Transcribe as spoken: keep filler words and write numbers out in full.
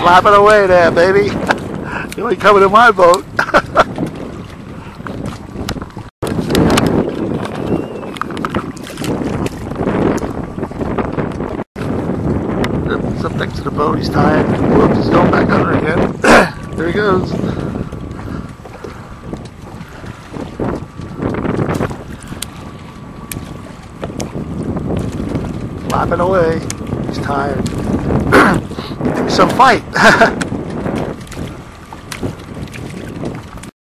Flapping away there, baby. You ain't coming in my boat. Up next to the boat, he's tired. Whoops, he's going back under again. There he goes. Flapping away. He's tired. Some fight.